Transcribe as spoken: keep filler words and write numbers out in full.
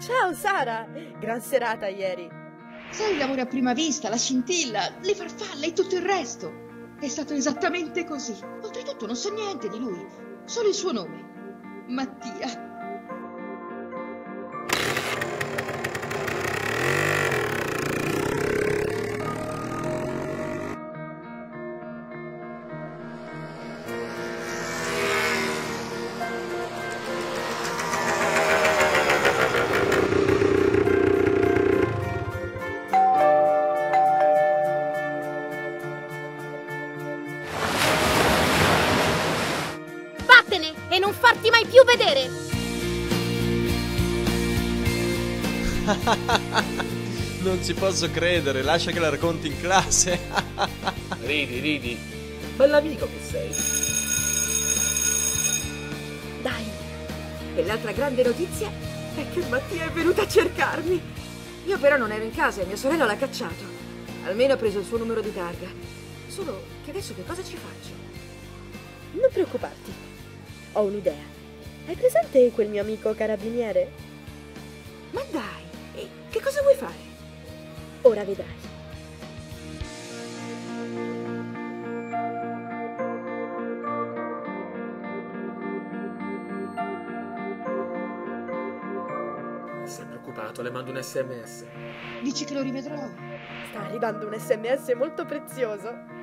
Ciao Sara, gran serata ieri. Sai, l'amore a prima vista, la scintilla, le farfalle e tutto il resto. È stato esattamente così. Oltretutto non so niente di lui, solo il suo nome. Mattia. E non farti mai più vedere! Non ci posso credere, lascia che la racconti in classe. Ridi, ridi. Bell'amico che sei. Dai, e l'altra grande notizia è che Mattia è venuto a cercarmi. Io però non ero in casa e mia sorella l'ha cacciato. Almeno ho preso il suo numero di targa. Solo che adesso che cosa ci faccio? Non preoccuparti. Ho un'idea. Hai presente quel mio amico carabiniere? Ma dai, e che cosa vuoi fare? Ora vedrai. Sei preoccupato, le mando un sms. Dici che lo rivedrò? Sta arrivando un sms molto prezioso.